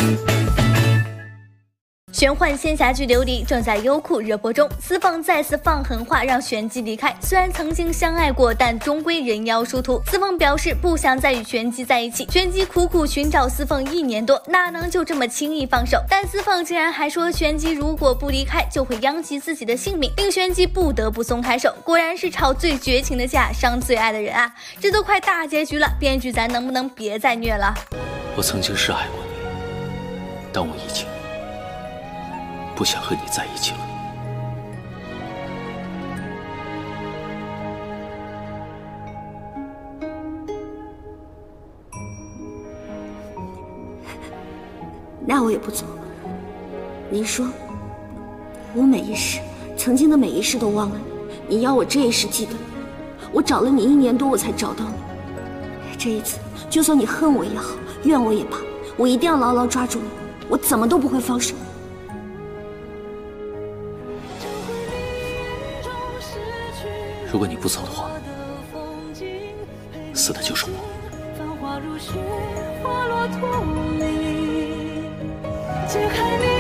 玄幻仙侠剧《琉璃》正在优酷热播中，司凤再次放狠话让玄机离开。虽然曾经相爱过，但终归人妖殊途。司凤表示不想再与玄机在一起。玄机苦苦寻找司凤1年多，哪能就这么轻易放手？但司凤竟然还说玄机如果不离开，就会殃及自己的性命，令玄机不得不松开手。果然是吵最绝情的架，伤最爱的人啊！这都快大结局了，编剧咱能不能别再虐了？ 我曾经是爱过你，但我已经不想和你在一起了。 那我也不走。你说，我每一世，曾经的每一世都忘了你，你要我这一世记得你。我找了你1年多，我才找到你。这一次，就算你恨我也好，怨我也罢，我一定要牢牢抓住你，我怎么都不会放手。 如果你不走的话，死的就是我。 繁花如雪，花落土里，解开你